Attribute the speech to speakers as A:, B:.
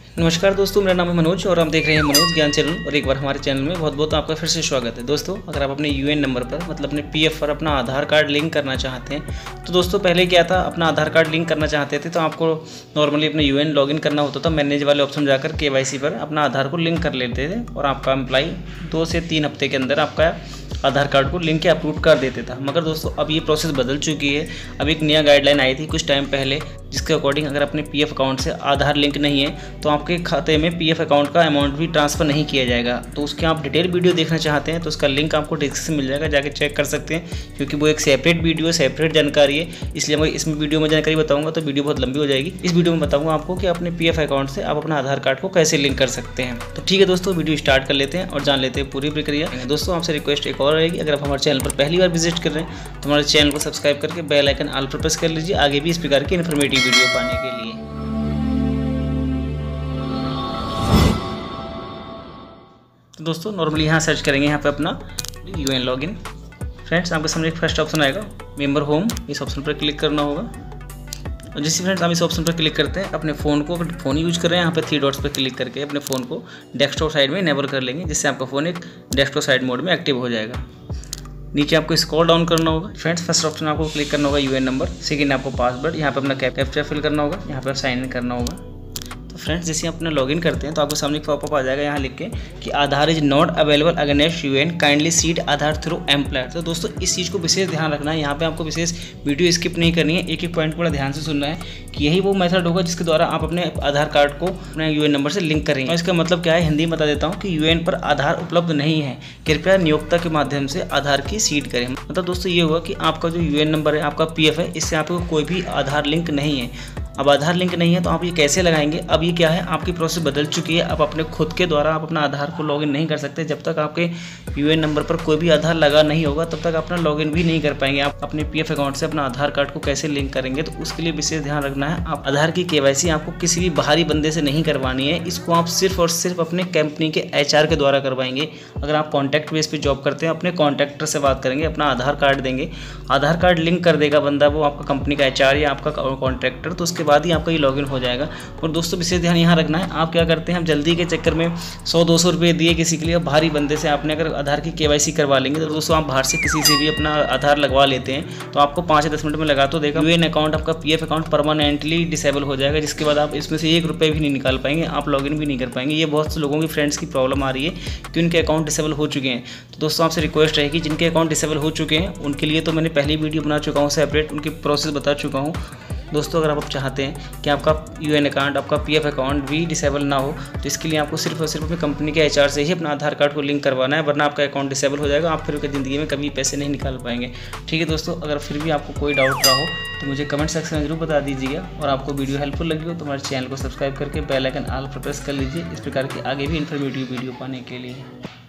A: नमस्कार दोस्तों, मेरा नाम है मनोज और हम देख रहे हैं मनोज ज्ञान चैनल। और एक बार हमारे चैनल में बहुत बहुत आपका फिर से स्वागत है। दोस्तों, अगर आप अपने यूएन नंबर पर मतलब अपने पीएफ पर अपना आधार कार्ड लिंक करना चाहते हैं तो दोस्तों पहले क्या था, अपना आधार कार्ड लिंक करना चाहते थे तो आपको नॉर्मली अपने यूएन लॉगिन करना होता था। मैनेज वाले ऑप्शन जाकर केवाईसी पर अपना आधार को लिंक कर लेते थे और आपका एम्प्लॉय 2 से 3 हफ्ते के अंदर आपका आधार कार्ड को लिंक या अप्रूव कर देते था। मगर दोस्तों अब ये प्रोसेस बदल चुकी है। अब एक नया गाइडलाइन आई थी कुछ टाइम पहले, जिसके अकॉर्डिंग अगर अपने पीएफ अकाउंट से आधार लिंक नहीं है तो आपके खाते में पीएफ अकाउंट का अमाउंट भी ट्रांसफ़र नहीं किया जाएगा। तो उसके आप डिटेल वीडियो देखना चाहते हैं तो उसका लिंक आपको डिस्क्रिप्शन मिल जाएगा, जाके चेक कर सकते हैं, क्योंकि वो एक सेपरेट वीडियो सेपरेट जानकारी है। इसलिए मैं इसमें वीडियो में जानकारी बताऊंगा तो वीडियो बहुत लंबी हो जाएगी। इस वीडियो में बताऊंगा आपको कि अपने पीएफ अकाउंट से आप अपना आधार कार्ड को कैसे लिंक कर सकते हैं। तो ठीक है दोस्तों, वीडियो स्टार्ट कर लेते हैं और जान लेते हैं पूरी प्रक्रिया। दोस्तों आपसे रिक्वेस्ट एक और रहेगी, अगर आप हमारे चैनल पर पहली बार विजिट कर रहे हैं तो हमारे चैनल को सब्सक्राइब करके बेल आइकन ऑल पर प्रेस कर लीजिए, आगे भी इस प्रकार की इन्फॉर्मेटिव वीडियो पाने के लिए। तो दोस्तों नॉर्मली यहाँ सर्च करेंगे, यहाँ पे अपना यूएन लॉगिन। फ्रेंड्स आपके सामने एक फर्स्ट ऑप्शन आएगा मेंबर होम, इस ऑप्शन पर क्लिक करना होगा। और जैसे फ्रेंड्स हम इस ऑप्शन पर क्लिक करते हैं, अपने फ़ोन को अगर फ़ोन यूज कर रहे हैं यहाँ पे 3 डॉट्स पर क्लिक करके अपने फ़ोन को डेस्कटॉप साइड में इनेबल कर लेंगे, जिससे आपका फ़ोन एक डेस्कटॉप साइड मोड में एक्टिव हो जाएगा। नीचे आपको स्क्रॉल डाउन करना होगा। फ्रेंड्स फर्स्ट ऑप्शन आपको क्लिक करना होगा यूएन नंबर, सेकंड आपको पासवर्ड, यहाँ पे अपना कैप्चा फिल करना होगा, यहाँ पे साइन इन करना होगा। तो फ्रेंड्स जैसे अपना लॉगिन करते हैं तो आपको सामने एक पॉपअप आ जाएगा, यहाँ लिख के कि Aadhaar is not available against UAN, kindly seed Aadhaar through employer. तो दोस्तों इस चीज़ को विशेष ध्यान रखना है, यहाँ पे आपको विशेष वीडियो स्किप नहीं करनी है, एक एक पॉइंट को ध्यान से सुनना है कि यही वो मेथड होगा जिसके द्वारा आप अपने आधार कार्ड को अपने यूएन नंबर से लिंक करेंगे। और इसका मतलब क्या है, हिंदी में बता देता हूँ कि यूएन पर आधार उपलब्ध नहीं है, कृपया नियोक्ता के माध्यम से आधार की सीड करें। मतलब दोस्तों ये हुआ कि आपका जो यूएन नंबर है, आपका पीएफ है, इससे आपको कोई भी आधार लिंक नहीं है। अब आधार लिंक नहीं है तो आप ये कैसे लगाएंगे? अब ये क्या है, आपकी प्रोसेस बदल चुकी है। आप अपने खुद के द्वारा आप अपना आधार को लॉगिन नहीं कर सकते। जब तक आपके यूएन नंबर पर कोई भी आधार लगा नहीं होगा तब तक अपना लॉगिन भी नहीं कर पाएंगे। आप अपने पीएफ अकाउंट से अपना आधार कार्ड को कैसे लिंक करेंगे, तो उसके लिए विशेष ध्यान रखना है। आप आधार की केवाईसी आपको किसी भी बाहरी बंदे से नहीं करवानी है, इसको आप सिर्फ और सिर्फ अपने कंपनी के एचआर के द्वारा करवाएंगे। अगर आप कॉन्टैक्ट बेस पर जॉब करते हैं, अपने कॉन्ट्रैक्टर से बात करेंगे, अपना आधार कार्ड देंगे, आधार कार्ड लिंक कर देगा बंदा, वो आपका कंपनी का एचआर या आपका कॉन्ट्रैक्टर, तो उसके बाद ही आपका ये लॉगिन हो जाएगा। और दोस्तों विशेष ध्यान यहाँ रखना है, आप क्या करते हैं, हम जल्दी के चक्कर में 100-200 रुपये दिए किसी के लिए, भारी बंदे से आपने अगर आधार की केवाईसी करवा लेंगे तो दोस्तों आप बाहर से किसी से भी अपना आधार लगवा लेते हैं तो आपको 5 या 10 मिनट में लगा तो देगा यूएन अकाउंट, आपका पीएफ अकाउंट परमानेंटली डिसेबल हो जाएगा, जिसके बाद आप इसमें से 1 रुपये भी नहीं निकाल पाएंगे, आप लॉगिन भी नहीं कर पाएंगे। ये बहुत से लोगों की फ्रेंड्स की प्रॉब्लम आ रही है कि उनके अकाउंट डिसेबल हो चुके हैं। तो दोस्तों आपसे रिक्वेस्ट है कि जिनके अकाउंट डिसेबल हो चुके हैं उनके लिए तो मैंने पहली वीडियो बना चुका हूँ, सेपरेट उनकी प्रोसेस बता चुका हूँ। दोस्तों अगर आप चाहते हैं कि आपका यूएन अकाउंट, आपका पीएफ अकाउंट भी डिसेबल ना हो तो इसके लिए आपको सिर्फ और सिर्फ अपनी कंपनी के एचआर से ही अपना आधार कार्ड को लिंक करवाना है, वरना आपका अकाउंट डिसेबल हो जाएगा, आप फिर ज़िंदगी में कभी पैसे नहीं निकाल पाएंगे। ठीक है दोस्तों, अगर फिर भी आपको कोई डाउट रहा हो तो मुझे कमेंट सेक्शन में जरूर बता दीजिएगा। और आपको वीडियो हेल्पफुल लगी हो तो हमारे चैनल को सब्सक्राइब करके बेल आइकन ऑल पर प्रेस कर लीजिए, इस प्रकार की आगे भी इन्फॉर्मेटिव वीडियो पाने के लिए।